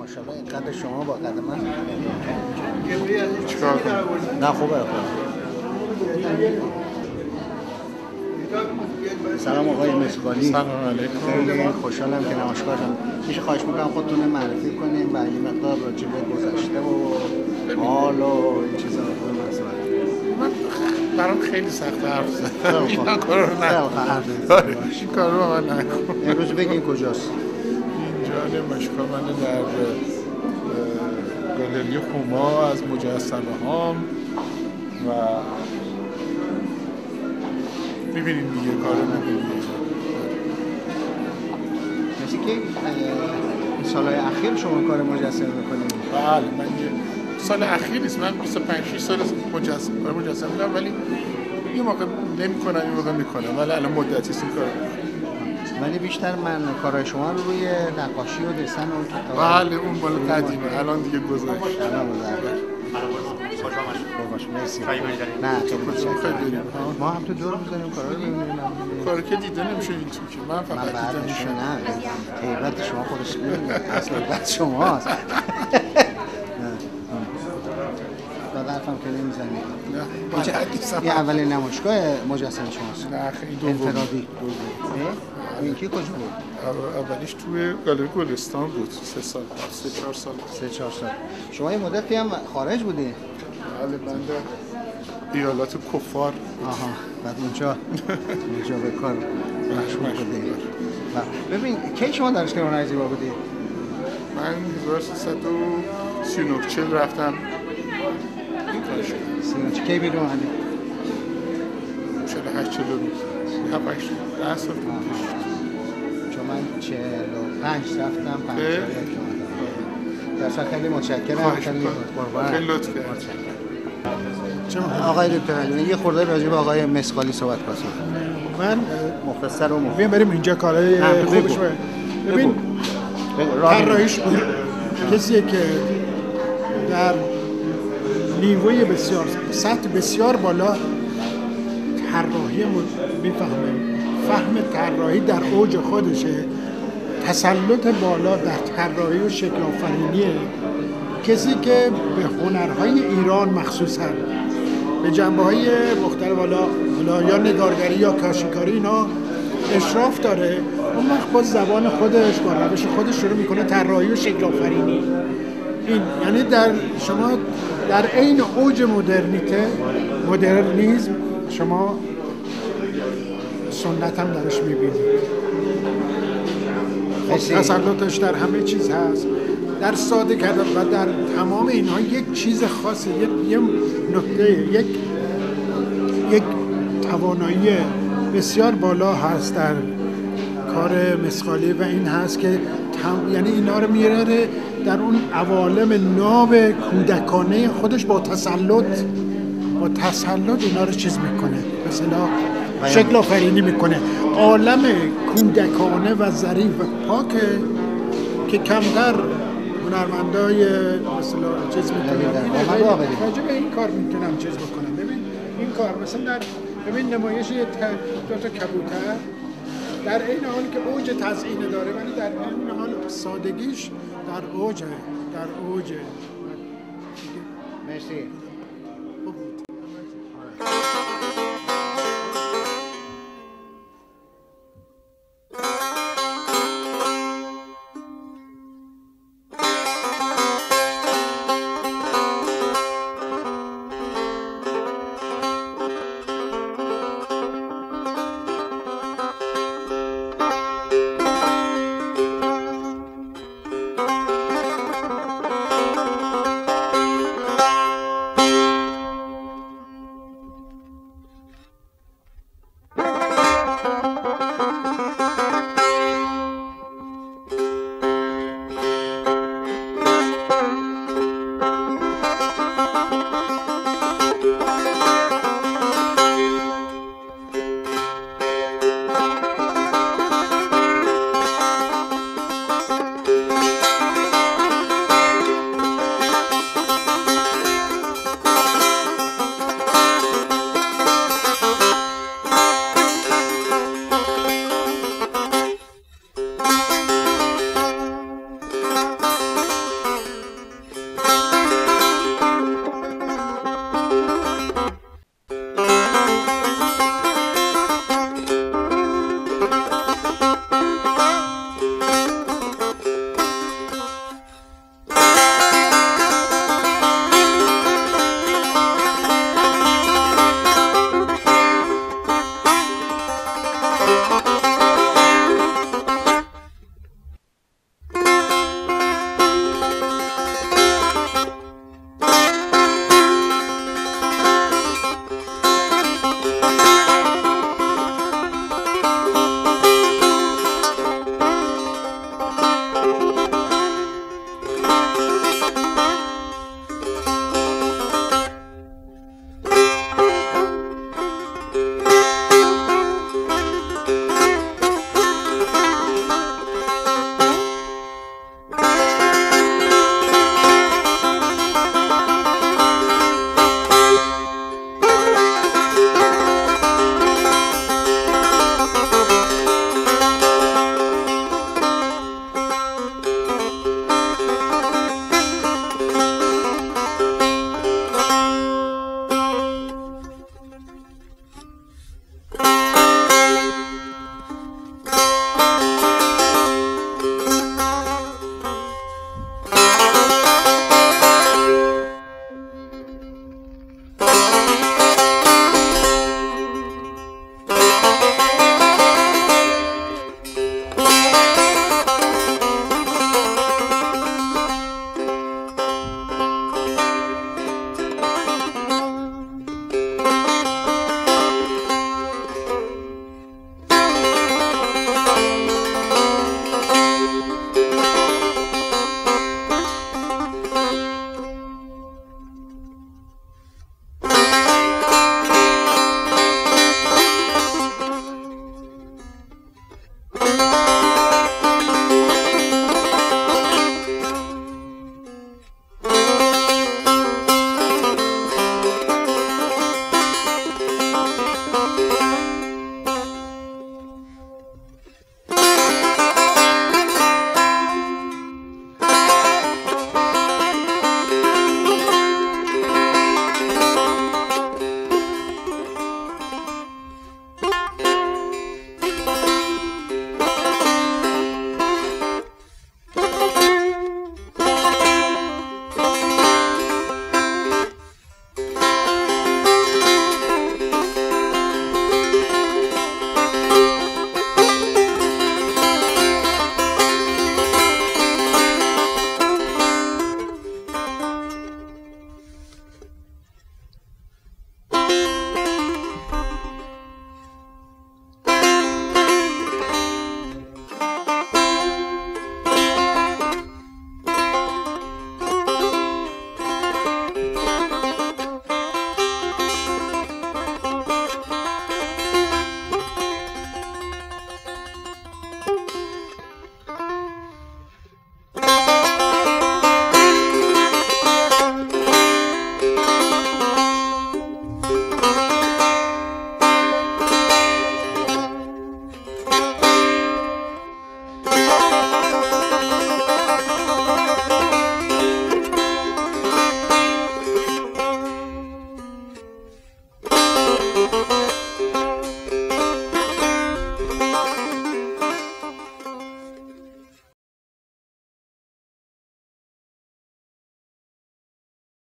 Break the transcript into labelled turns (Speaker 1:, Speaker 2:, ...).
Speaker 1: ماشاءالله قد شما با قد من
Speaker 2: چیکار کنم؟
Speaker 1: نه خوبه. سلام آقای مسقالی.
Speaker 2: سلام علیکم.
Speaker 1: خیلی خوشحالم که نمایشگاه شما. میشه خواهش میکنم خودتون معرفی کنیم و یه مقدار راجع به گذشته و حال و این چیزا رو صحبت کنیم.
Speaker 2: من برام خیلی سخت حرف زدن. این کارو رو
Speaker 1: نکن.
Speaker 2: این کارو رو من نکن.
Speaker 1: امروز بگین کجاست؟
Speaker 2: اینجا نمایشگاه من در گالری هما از مجسمه هام و میبینید دیگه کارو میبینید.
Speaker 1: مثل که این سالهای اخیر شما کار مجسمه میکنید؟
Speaker 2: بله من سال اخیر نیست، من 25-6 سال کار مجسمه میکنم، ولی یه موقع نمیکنم یه موقع میکنم، ولی الان مدتی است این کار
Speaker 1: ولی بیشتر من کارهای شما رو روی نقاشی و دسن و کتاب.
Speaker 2: بله اون مال قدیمه، الان دیگه گذشت.
Speaker 1: مرسی. نه خیلی متشکرم. ما هم تو دور می‌ذاریم کارا رو ببینیم.
Speaker 2: کارا که دیده نمیشه این تو که من فقط دیده میشه.
Speaker 1: نه غیبت شما خودش می‌بینید. اصل غیبت شماست. بعد حرفم که نمی‌زنید. نه این اولین نمایشگاه مجسمه شماست.
Speaker 2: نه خیلی دوم.
Speaker 1: انفرادی. این کی کجا بود؟
Speaker 2: اولیش توی گالری گلستان بود 3 سال 3-4 سال.
Speaker 1: شما یه مدتی هم خارج بودی؟
Speaker 2: بله من در ایالات کفار.
Speaker 1: آها بعد اونجا به کار مشغول بودی. ببین کی شما دانشگاه هنر زیبا بودی؟
Speaker 2: من 1339 رفتم این کارش.
Speaker 1: 39 کی بیرون اومدی؟
Speaker 2: 48 10 سال پیش.
Speaker 1: چون من 45 رفتم 51 درصد. خیلی متشکرم. خیلی قربان.
Speaker 2: خیلی لطف کردید.
Speaker 1: آقای دکتر علیانی یه خورده راجع به آقای مسقالی صحبت کنید.
Speaker 3: من
Speaker 1: مختصر و
Speaker 3: ببین بریم اینجا کارهای خوبش ببین طراحیش کسیه که در نیروی بسیار سطح بسیار بالا طراحی میفهمه، فهم طراحی در اوج خودشه، تسلط بالا در طراحی و شکل آفرینیه، کسی که به هنرهای ایران مخصوصا به جنبه‌های مختلف حالا یا نگارگری یا کاشیکاری اینا اشراف داره، اون وقت با زبان خودش با روش خودش شروع میکنه طراحی و شکل آفرینی. این یعنی در شما در عین اوج مدرنیسم شما سنت هم درش میبینید. تسلطش در همه چیز هست، در ساده کردن و در تمام اینها یک چیز خاصه، یک نکته، یک توانایی بسیار بالا هست در کار مسقالی و این هست که یعنی اینا رو میاره در اون عوالم ناب کودکانه خودش با تسلط اینا رو چیز میکنه، مثلا شکل آفرینی میکنه. عالم کودکانه و ظریف و پاکه که کمتر هنرمندای مثلا چیز میکنه. راجع به این کار میتونم چیز بکنم. ببین این کار مثلا ببین نمایش دو تا کبوتر در این حال که اوج تزیین داره ولی در این حال سادگیش در اوجه.
Speaker 1: مرسی.